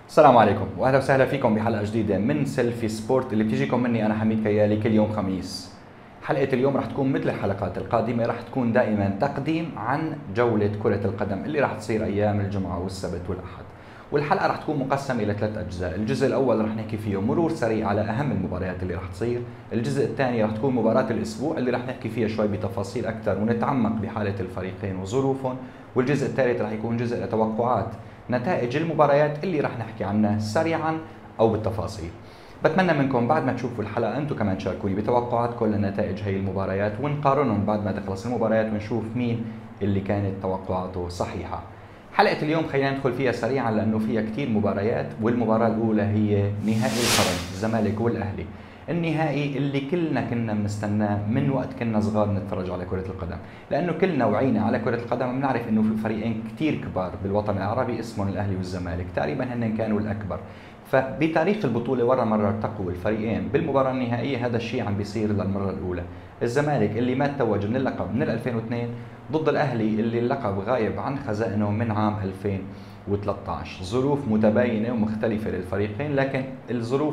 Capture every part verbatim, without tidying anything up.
السلام عليكم واهلا وسهلا فيكم بحلقه جديده من سيلفي سبورت اللي بتجيكم مني انا حميد كيالي كل يوم خميس. حلقه اليوم راح تكون مثل الحلقات القادمه، راح تكون دائما تقديم عن جوله كره القدم اللي راح تصير ايام الجمعه والسبت والاحد. والحلقه راح تكون مقسمه الى ثلاث اجزاء، الجزء الاول راح نحكي فيه مرور سريع على اهم المباريات اللي راح تصير، الجزء الثاني راح تكون مباراه الاسبوع اللي راح نحكي فيها شوي بتفاصيل اكثر ونتعمق بحاله الفريقين وظروفهم، والجزء الثالث راح يكون جزء لتوقعات نتائج المباريات اللي راح نحكي عنها سريعا او بالتفاصيل. بتمنى منكم بعد ما تشوفوا الحلقه انتم كمان تشاركوني بتوقعاتكم لنتائج هي المباريات، ونقارنهم بعد ما تخلص المباريات ونشوف مين اللي كانت توقعاته صحيحه. حلقه اليوم خلينا ندخل فيها سريعا لانه فيها كثير مباريات، والمباراه الاولى هي نهائي القرن الزمالك والاهلي، النهائي اللي كلنا كنا بنستناه من وقت كنا صغار نتفرج على كرة القدم، لأنه كلنا وعينا على كرة القدم بنعرف إنه في فريقين كتير كبار بالوطن العربي اسمهم الأهلي والزمالك، تقريبا هن كانوا الأكبر. فبتاريخ البطولة ورا مرة التقوا الفريقين بالمباراة النهائية، هذا الشيء عم بيصير للمرة الأولى. الزمالك اللي ما تتوج من اللقب من ألفين واثنين ضد الأهلي اللي اللقب غايب عن خزائنه من عام ألفين وثلاثة عشر. ظروف متباينة ومختلفة للفريقين، لكن الظروف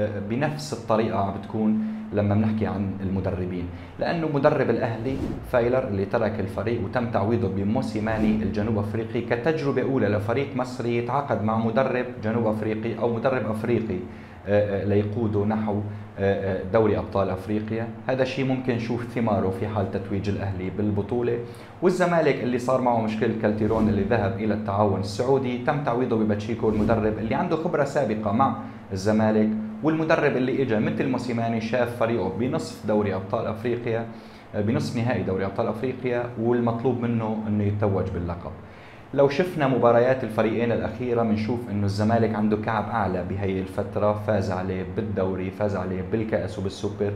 بنفس الطريقة بتكون لما بنحكي عن المدربين، لأنه مدرب الأهلي فايلر اللي ترك الفريق وتم تعويضه بموسيماني الجنوب أفريقي كتجربة أولى لفريق مصري يتعاقد مع مدرب جنوب أفريقي أو مدرب أفريقي ليقوده نحو دوري أبطال أفريقيا. هذا الشيء ممكن نشوف ثماره في حال تتويج الأهلي بالبطولة. والزمالك اللي صار معه مشكلة كالتيرون اللي ذهب إلى التعاون السعودي تم تعويضه بباتشيكو المدرب اللي عنده خبرة سابقة مع الزمالك، والمدرب اللي اجى مثل موسيماني شاف فريقه بنصف دوري أبطال أفريقيا، بنصف نهائي دوري أبطال أفريقيا، والمطلوب منه أنه يتوج باللقب. لو شفنا مباريات الفريقين الأخيرة بنشوف إنه الزمالك عنده كعب أعلى بهي الفترة، فاز عليه بالدوري، فاز عليه بالكأس وبالسوبر.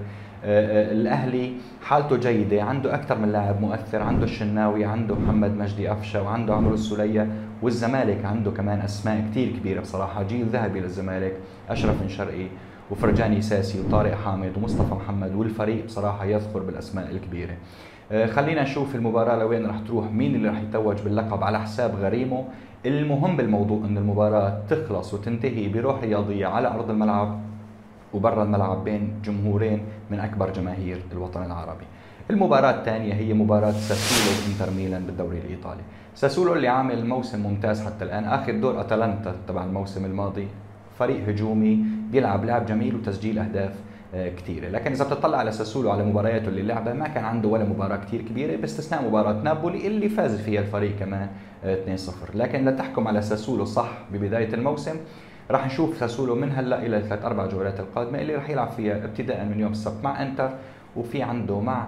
الأهلي حالته جيدة، عنده أكثر من لاعب مؤثر، عنده الشناوي، عنده محمد مجدي أفشة، وعنده عمرو السولية. والزمالك عنده كمان أسماء كتير كبيرة بصراحة، جيل ذهبي للزمالك، أشرف بن شرقي وفرجاني ساسي وطارق حامد ومصطفى محمد، والفريق بصراحة يذخر بالأسماء الكبيرة. خلينا نشوف المباراة لوين رح تروح، مين اللي رح يتوج باللقب على حساب غريمه. المهم بالموضوع أن المباراة تخلص وتنتهي بروح رياضية على أرض الملعب وبرا الملعب بين جمهورين من أكبر جماهير الوطن العربي. المباراة الثانية هي مباراة ساسولو وإنتر ميلان بالدوري الإيطالي. ساسولو اللي عامل موسم ممتاز حتى الآن، آخر دور أتلانتا تبع الموسم الماضي، فريق هجومي بيلعب لعب جميل وتسجيل أهداف كثيره، لكن اذا بتطلع على ساسولو على مبارياته اللي لعبها ما كان عنده ولا مباراه كثير كبيره باستثناء مباراه نابولي اللي فاز فيها الفريق كمان اثنين صفر. لكن لتحكم على ساسولو صح ببدايه الموسم راح نشوف ساسولو من هلا الى ثلاث اربع جولات القادمه اللي راح يلعب فيها ابتداء من يوم السبت مع انتر، وفي عنده مع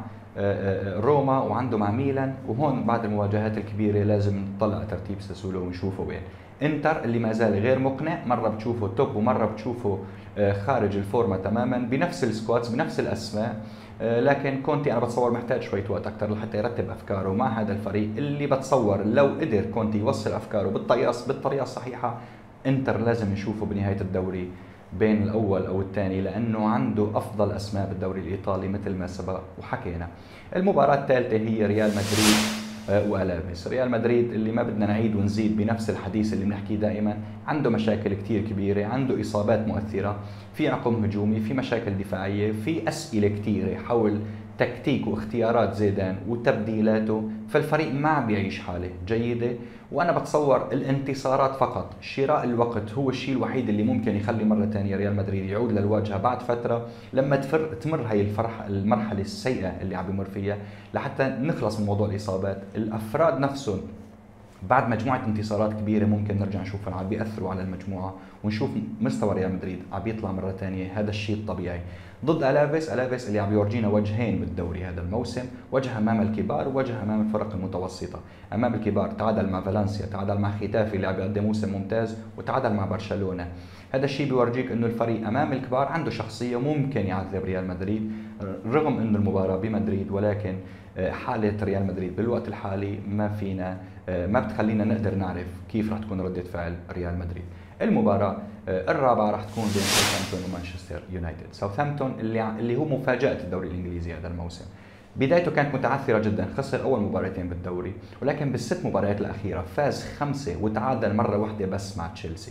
روما، وعنده مع ميلان. وهون بعد المواجهات الكبيره لازم نطلع على ترتيب ساسولو ونشوفه وين. انتر اللي ما زال غير مقنع، مره بتشوفه توب ومره بتشوفه خارج الفورمه تماما بنفس السكوادز بنفس الاسماء، لكن كونتي انا بتصور محتاج شويه وقت اكثر لحتى يرتب افكاره مع هذا الفريق اللي بتصور لو قدر كونتي يوصل افكاره بالطريقه بالطريقه الصحيحه انتر لازم نشوفه بنهايه الدوري بين الاول او الثاني، لانه عنده افضل اسماء بالدوري الايطالي مثل ما سبق وحكينا. المباراه الثالثه هي ريال مدريد والافيس. ريال مدريد اللي ما بدنا نعيد ونزيد بنفس الحديث اللي بنحكيه دائما، عنده مشاكل كثير كبيره، عنده اصابات مؤثره، في عقم هجومي، في مشاكل دفاعيه، في اسئله كثيره حول تكتيك واختيارات زيدان وتبديلاته، فالفريق ما عم بيعيش حاله جيده. وانا بتصور الانتصارات فقط، شراء الوقت هو الشيء الوحيد اللي ممكن يخلي مره ثانيه ريال مدريد يعود للواجهه بعد فتره لما تفر تمر هي الفرح المرحله السيئه اللي عم بمر فيها، لحتى نخلص من موضوع الاصابات. الافراد نفسهم بعد مجموعه انتصارات كبيره ممكن نرجع نشوفهم عم بياثروا على المجموعه، ونشوف مستوى ريال مدريد عم بيطلع مره ثانيه، هذا الشيء الطبيعي. ضد الافيس، الافيس اللي عم يورجينا وجهين بالدوري هذا الموسم، وجه امام الكبار ووجه امام الفرق المتوسطه. امام الكبار تعادل مع فالنسيا، تعادل مع ختافي اللي عم يقدم موسم ممتاز، وتعادل مع برشلونه. هذا الشيء بيورجيك انه الفريق امام الكبار عنده شخصيه ممكن يعذب ريال مدريد رغم انه المباراه بمدريد، ولكن حاله ريال مدريد بالوقت الحالي ما فينا ما بتخلينا نقدر نعرف كيف رح تكون ردة فعل ريال مدريد. المباراة الرابعة رح تكون بين ساوثهامبتون ومانشستر يونايتد. ساوثهامبتون اللي اللي هو مفاجأة الدوري الإنجليزي هذا الموسم، بدايته كانت متعثرة جدا، خسر أول مباراتين بالدوري، ولكن بالست مباريات الأخيرة فاز خمسة وتعادل مرة واحدة بس مع تشيلسي.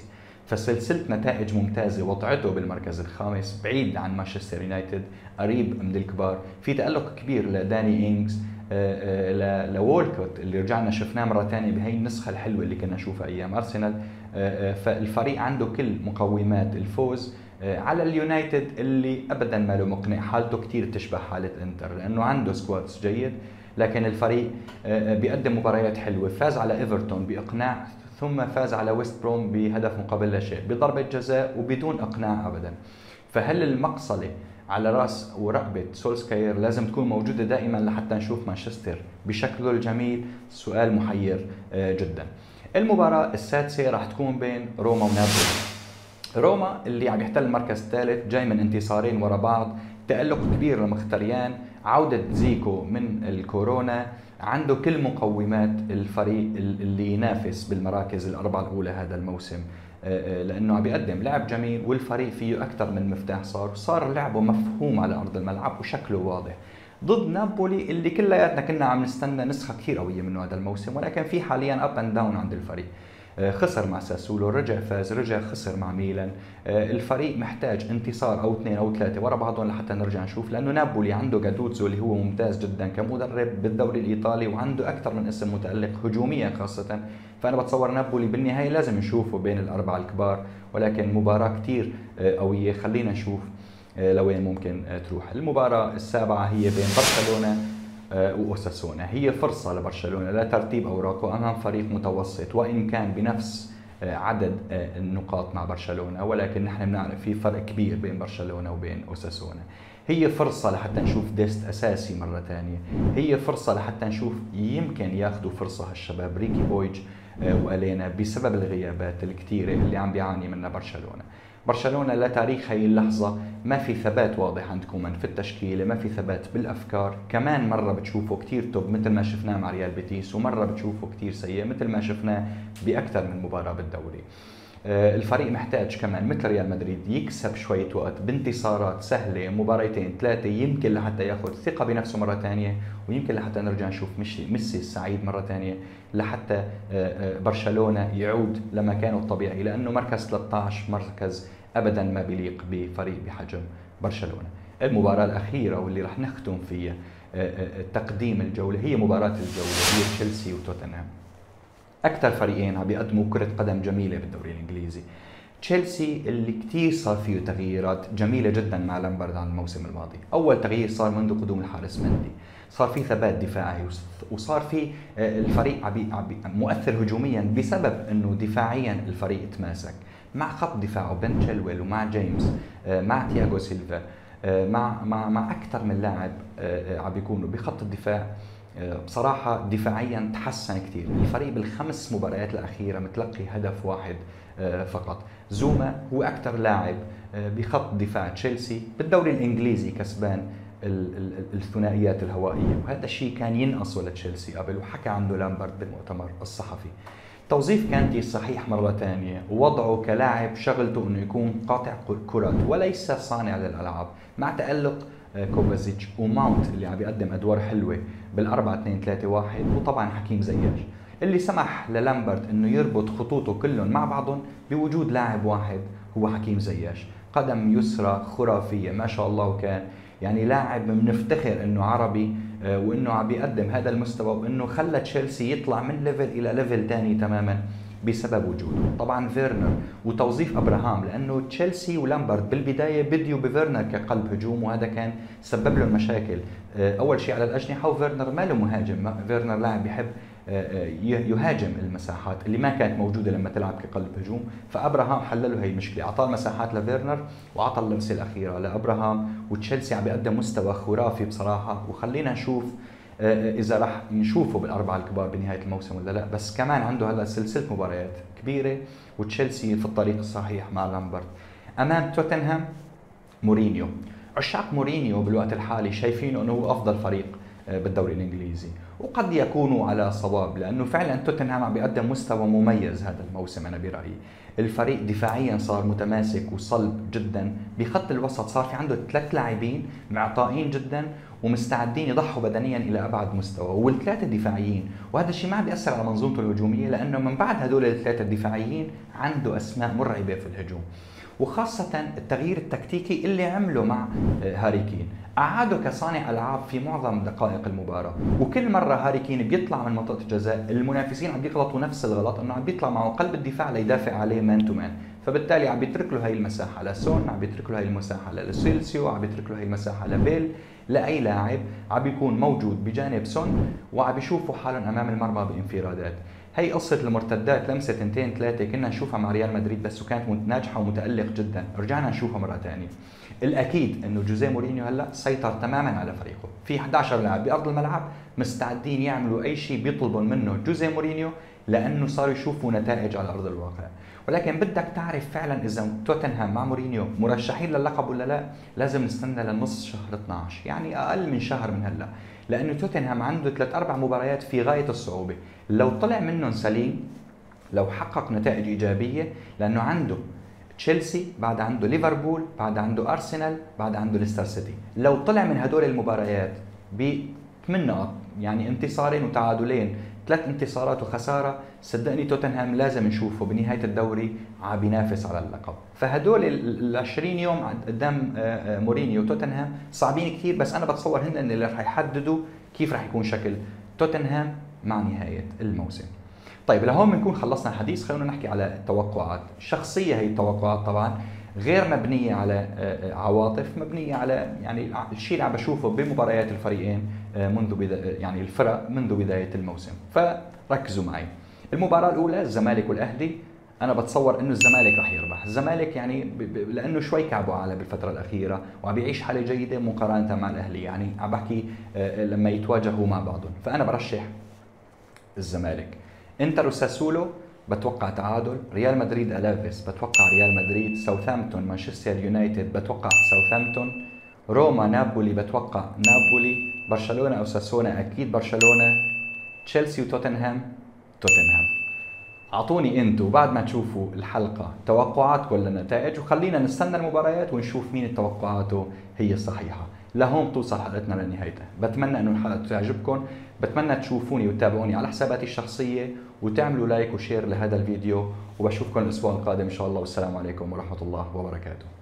فسلسله نتائج ممتازه وضعته بالمركز الخامس بعيد عن مانشستر يونايتد، قريب من الكبار. في تألق كبير لداني إنجز، لوولكوت اللي رجعنا شفناه مره ثانيه بهي النسخه الحلوه اللي كنا نشوفها ايام ارسنال. فالفريق عنده كل مقومات الفوز على اليونايتد اللي ابدا ما له مقنع، حالته كثير تشبه حاله انتر لانه عنده سكوادز جيد، لكن الفريق بيقدم مباريات حلوه. فاز على ايفرتون باقناع، ثم فاز على ويست بروم بهدف مقابل لا شيء بضربه جزاء وبدون اقناع ابدا. فهل المقصله على راس ورقبه سولسكاير لازم تكون موجوده دائما لحتى نشوف مانشستر بشكله الجميل؟ سؤال محير جدا. المباراه السادسه راح تكون بين روما ونابولي. روما اللي عم يحتل المركز الثالث جاي من انتصارين ورا بعض، تألق كبير لمختريان، عودة زيكو من الكورونا، عنده كل مقومات الفريق اللي ينافس بالمراكز الأربعة الأولى هذا الموسم، لأنه عم بيقدم لعب جميل والفريق فيه أكثر من مفتاح، صار صار لعبه مفهوم على أرض الملعب وشكله واضح ضد نابولي اللي كلياتنا كنا عم نستنى نسخة كثير قوية منه هذا الموسم، ولكن في حاليا أب أند داون عند الفريق. خسر مع ساسولو، رجع فاز، رجع خسر مع ميلان. الفريق محتاج انتصار او اثنين او ثلاثه ورا بعضهم لحتى نرجع نشوف، لانه نابولي عنده جاتوتزو اللي هو ممتاز جدا كمدرب بالدوري الايطالي، وعنده اكثر من اسم متالق هجوميا خاصه. فانا بتصور نابولي بالنهايه لازم نشوفه بين الاربعه الكبار، ولكن مباراه كثير قويه، خلينا نشوف لوين ممكن تروح. المباراه السابعه هي بين برشلونه وأوساسونا. هي فرصة لبرشلونة لترتيب أوراقه أمام فريق متوسط، وإن كان بنفس عدد النقاط مع برشلونة، ولكن نحن بنعرف في فرق كبير بين برشلونة وبين أوساسونا. هي فرصة لحتى نشوف ديست أساسي مرة ثانية، هي فرصة لحتى نشوف يمكن ياخذوا فرصة هالشباب ريكي بويج وألينا بسبب الغيابات الكثيرة اللي عم بيعاني منها برشلونة. برشلونة لتاريخ هي اللحظة ما في ثبات واضح عند كومان في التشكيلة، ما في ثبات بالأفكار، كمان مرة بتشوفه كتير توب مثل ما شفناه مع ريال بيتيس، ومرة بتشوفه كتير سيء مثل ما شفناه بأكثر من مباراة بالدوري. الفريق محتاج كمان مثل ريال مدريد يكسب شوية وقت بانتصارات سهلة، مباريتين ثلاثة، يمكن لحتى ياخذ ثقة بنفسه مرة ثانية، ويمكن لحتى نرجع نشوف ميسي السعيد مرة ثانية، لحتى برشلونة يعود لمكانه الطبيعي، لأنه مركز ثلاثة عشر مركز أبدا ما بيليق بفريق بحجم برشلونة. المباراة الأخيرة واللي رح نختم فيها تقديم الجولة هي مباراة الجولة، هي تشيلسي وتوتنهام. أكثر فريقين عم بيقدموا كرة قدم جميلة بالدوري الإنجليزي. تشيلسي اللي كثير صار فيه تغييرات جميلة جدا مع لامبرد عن الموسم الماضي. أول تغيير صار منذ قدوم الحارس مندي، صار في ثبات دفاعي، وصار في الفريق عم مؤثر هجوميا بسبب انه دفاعيا الفريق تماسك مع خط دفاعه بن تشيلويل ومع جيمس، مع تياغو سيلفا، مع مع مع اكثر من لاعب عم بيكونوا بخط الدفاع. بصراحه دفاعيا تحسن كثير الفريق. بالخمس مباريات الاخيره متلقي هدف واحد فقط. زوما هو اكثر لاعب بخط دفاع تشيلسي بالدوري الانجليزي كسبان الثنائيات الهوائيه، وهذا الشيء كان ينقصه لتشيلسي قبل، وحكى عنه لامبرد بالمؤتمر الصحفي. توظيف كانتي صحيح مره ثانيه، ووضعه كلاعب شغلته انه يكون قاطع كرات وليس صانع للالعاب، مع تالق كوفازيتش وماونت اللي عم بيقدم ادوار حلوه بالأربعة اثنين ثلاثة واحد، وطبعا حكيم زياش اللي سمح للامبرد انه يربط خطوطه كلهم مع بعضهم بوجود لاعب واحد هو حكيم زياش. قدم يسرى خرافيه ما شاء الله، وكان يعني لاعب بنفتخر انه عربي وانه عم بيقدم هذا المستوى، وانه خلى تشيلسي يطلع من ليفل الى ليفل ثاني تماما بسبب وجوده. طبعا فيرنر وتوظيف ابراهام، لانه تشيلسي ولامبرد بالبدايه بديوا بفيرنر كقلب هجوم، وهذا كان سبب لهم مشاكل. اول شيء على الاجنحه، وفيرنر ما له مهاجم، فيرنر لاعب بيحب يهاجم المساحات اللي ما كانت موجوده لما تلعب كقلب هجوم، فابراهام حل له هي المشكله، اعطاه المساحات لفيرنر واعطى اللمسه الاخيره لابراهام، وتشيلسي عم بيقدم مستوى خرافي بصراحه. وخلينا نشوف اذا راح نشوفه بالاربعه الكبار بنهايه الموسم ولا لا، بس كمان عنده هلا سلسله مباريات كبيره، وتشيلسي في الطريق الصحيح مع لامبرد. امام توتنهام مورينيو، عشاق مورينيو بالوقت الحالي شايفينه انه هو افضل فريق بالدوري الانجليزي، وقد يكونوا على صواب، لانه فعلا توتنهام عم بيقدم مستوى مميز هذا الموسم انا برايي. الفريق دفاعيا صار متماسك وصلب جدا، بخط الوسط صار في عنده ثلاث لاعبين معطائين جدا ومستعدين يضحوا بدنيا الى ابعد مستوى، والثلاثه دفاعيين، وهذا الشيء ما عم بياثر على منظومته الهجوميه لانه من بعد هدول الثلاثه الدفاعيين عنده اسماء مرعبه في الهجوم. وخاصة التغيير التكتيكي اللي عمله مع هاري كين، أعاده كصانع ألعاب في معظم دقائق المباراة، وكل مرة هاري كين بيطلع من منطقة الجزاء المنافسين عم بيغلطوا نفس الغلط، انه عم بيطلع معه قلب الدفاع ليدافع عليه مان تو مان، فبالتالي عم بيترك له هي المساحة لسون، عم بيترك له هي المساحة لسيلسيو، عم بيترك له هي المساحة لبيل، لأي لاعب عم بيكون موجود بجانب سون وعم بيشوفوا حالهم أمام المرمى بانفرادات. هي قصة المرتدات لمسة تنتين ثلاثة كنا نشوفها مع ريال مدريد بس وكانت ناجحة ومتألق جدا، رجعنا نشوفها مرة ثانية. الأكيد إنه جوزيه مورينيو هلا سيطر تماما على فريقه، في إحدى عشر لاعب بأرض الملعب مستعدين يعملوا أي شيء بيطلبوا منه جوزيه مورينيو لأنه صاروا يشوفوا نتائج على أرض الواقع. ولكن بدك تعرف فعلا إذا توتنهام مع مورينيو مرشحين للقب ولا لا، لازم نستنى لنص شهر اثنعش، يعني أقل من شهر من هلا، لأنه توتنهام عنده ثلاث أربع مباريات في غاية الصعوبة، لو طلع منهم سليم، لو حقق نتائج إيجابية، لأنه عنده تشيلسي، بعد عنده ليفربول، بعد عنده أرسنال، بعد عنده ليستر سيتي، لو طلع من هدول المباريات بثمان نقط، يعني انتصارين وتعادلين، ثلاث انتصارات وخسارة، صدقني توتنهام لازم نشوفه بنهاية الدوري عم بينافس على اللقب. فهدول ال عشرين يوم قدام مورينيو وتوتنهام صعبين كثير، بس أنا بتصور هن اللي رح يحددوا كيف رح يكون شكل توتنهام مع نهاية الموسم. طيب لهون بنكون خلصنا الحديث، خلونا نحكي على التوقعات الشخصية. هي التوقعات طبعا غير مبنية على عواطف، مبنية على يعني الشيء اللي عم بشوفه بمباريات الفريقين منذ بداية، يعني الفرق منذ بداية الموسم. فركزوا معي. المباراة الأولى الزمالك والأهلي، أنا بتصور إنه الزمالك رح يربح. الزمالك يعني لأنه شوي كعبه على بالفترة الأخيرة وعم بيعيش حالة جيدة مقارنة مع الأهلي، يعني عم بحكي لما يتواجهوا مع بعضهم، فأنا برشح الزمالك. انتر وساسولو بتوقع تعادل، ريال مدريد ألافيس بتوقع ريال مدريد، ساوثهامبتون مانشستر يونايتد بتوقع ساوثهامبتون، روما نابولي بتوقع نابولي، برشلونة أو ساسونا أكيد برشلونة، تشيلسي وتوتنهام توتنهام. أعطوني أنتوا بعد ما تشوفوا الحلقة توقعاتكم للنتائج، وخلينا نستنى المباريات ونشوف مين توقعاته هي الصحيحة. لهون توصل حلقتنا لنهايتها، بتمنى انه الحلقة تعجبكم، بتمنى تشوفوني وتتابعوني على حساباتي الشخصية وتعملوا لايك وشير لهذا الفيديو، وبشوفكم الأسبوع القادم إن شاء الله، والسلام عليكم ورحمة الله وبركاته.